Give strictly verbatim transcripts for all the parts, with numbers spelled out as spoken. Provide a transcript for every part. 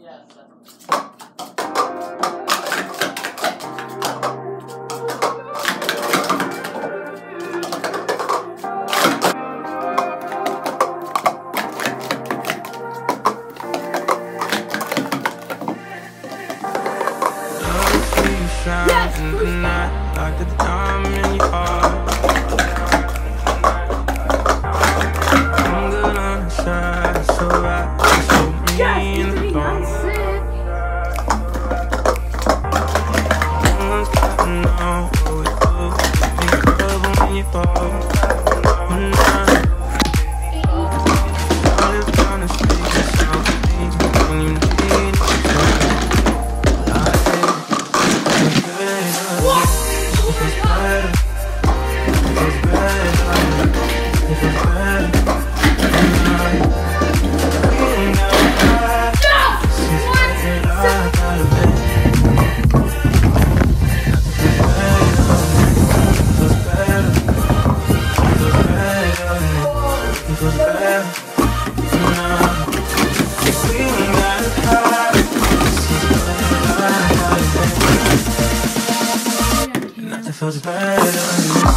Yes, in the night, like the diamond in your heart. I'm good on the side, so right, just hold me in the dark. No one's counting on what we do. Make love when you fall. One night, I live trying to speak softly when you need it. Nothing feels better.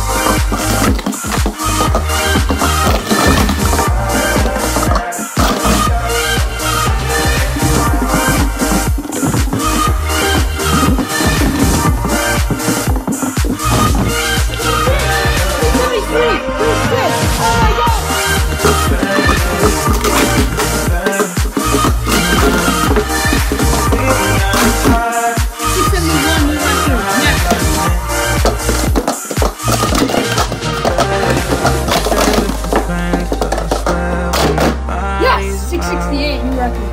six sixty-eight, new record.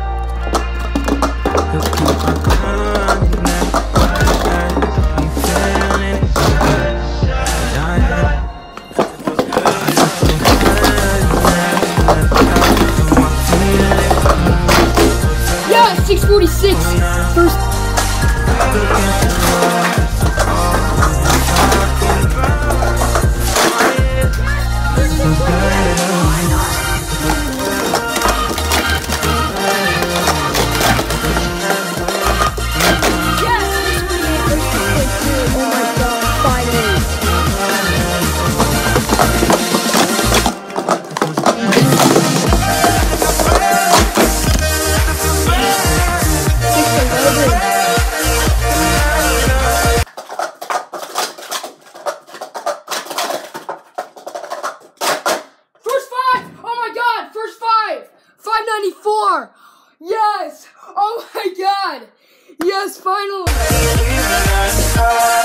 Yeah, six forty-six. First. five ninety-four! Yes! Oh my god! Yes, finally!